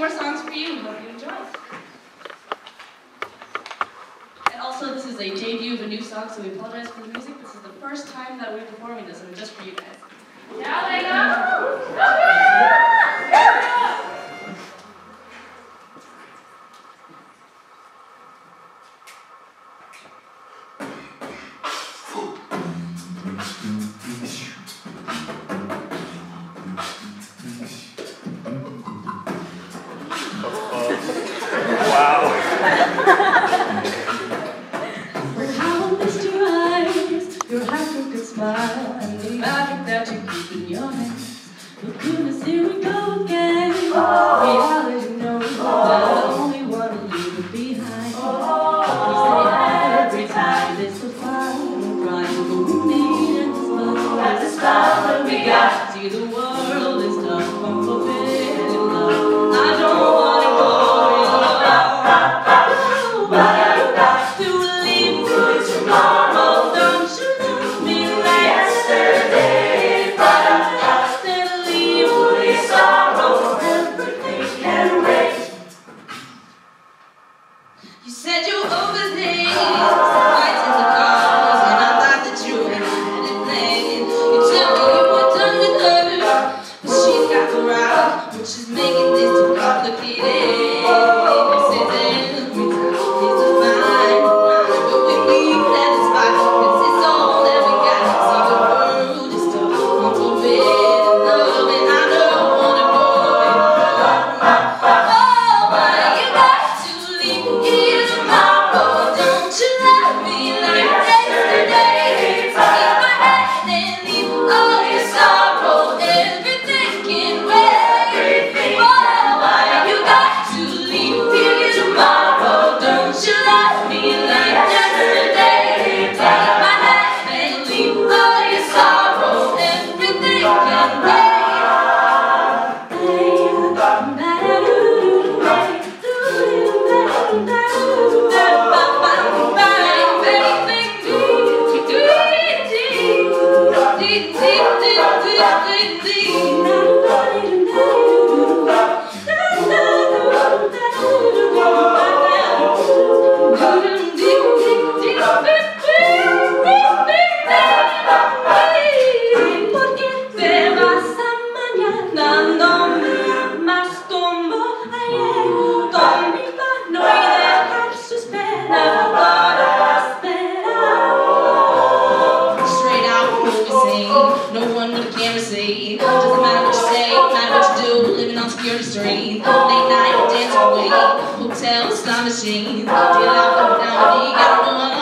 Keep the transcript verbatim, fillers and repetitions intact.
more songs for you. Hope you enjoy. And also, this is a debut of a new song, so we apologize for the music. This is the first time that we're performing this, and just for you guys. Now they go! Smile and the magic that you keep in your hands. But goodness, here we go again. Reality knows that I only want to leave it behind. We say hi every time. It's a fine ride. But we need it as much as the smile that we got. See, the world is tough. I'm forbidden love. I don't want to go in love. But I got to leave for tomorrow. Don't you love me? You said you overthink fights in the cars, and I thought that you had it planned. You tell me you were done with her, but she's got the rock, which is making this too complicated. You say that every time it's a fine line, but we leave that it's fine, 'cause it's all that we got. See, the world is tough, I'm forbidden love, and I don't wanna go in love. Oh, but you got to leave here tomorrow. Don't you love me like yesterday? Take my hand and leave all your sorrow. Everything can wait. Oh, why you got to leave here tomorrow? Don't you love me like yesterday? Take my hand and leave all your sorrow. Everything can wait. No one with a camera say, doesn't matter what you say, no matter what you do, living on security street, late night dance away, hotel slot machine, deal out, down, you gotta know